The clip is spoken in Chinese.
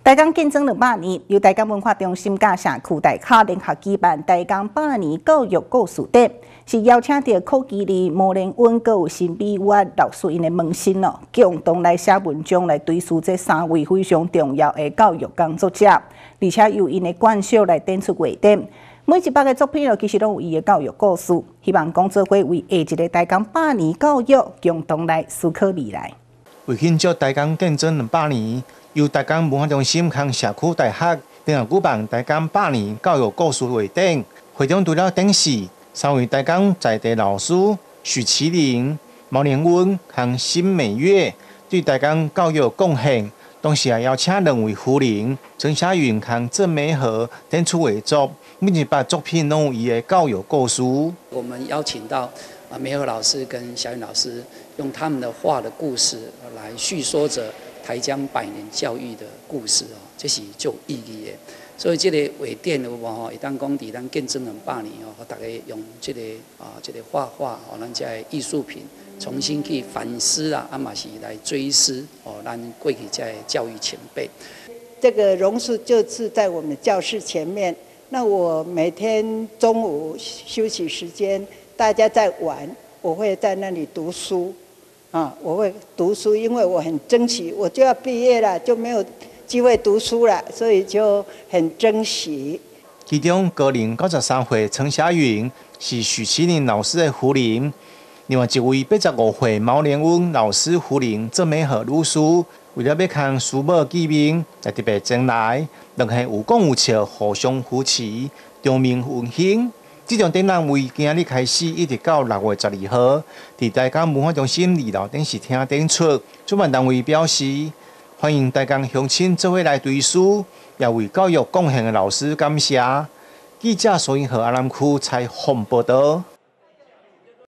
台江建整200年，由台江文化中心甲社区大厦联合举办台江100年教育故事展，是邀请到柯基里、毛连温，阁有新美月老师因的门生哦，共同来写文章来追溯这3位非常重要的教育工作者，而且由因的贯手来展出画展。每一版的作品其实拢有伊的教育故事，希望工作会为下一个台江100年教育共同来思考未来。 为庆祝台江建整200年，由台江文化中心和社区大学联合举办台江100年教育故事画展。会中除了展示3位台江在地老师许麒麟、毛连温和辛美月对台江教育贡献，同时也邀请2位夫人陈霞云和郑美和展出画作，每一版作品拢有伊的教育故事。 我们邀请到美和老师跟小云老师，用他们的画的故事来叙说着台江100年教育的故事哦，这是就有意义的。所以这个画展有无吼，会当讲伫咱建整200年哦，大家用这个画画哦，咱这艺术品重新去反思啊，嘛是来追思哦，咱过去这教育前辈。 这个榕树就是在我们教室前面。那我每天中午休息时间，大家在玩，我会在那里读书，我会读书，因为我很珍惜，我就要毕业了，就没有机会读书了，所以就很珍惜。 其中高龄93岁陈霞云是许麒麟老师的夫人，另外一位85岁毛连温老师夫人郑美和女士，为了要向师母见面，才特别前来，两个有讲有笑，互相扶持，场面温馨。这场展览为今日开始，一直到6月12号，伫台江文化中心2楼电视厅展出。主办单位表示，欢迎台江乡亲做伙来追思，也为教育贡献的老师感谢。记者苏英和阿南区采访报道。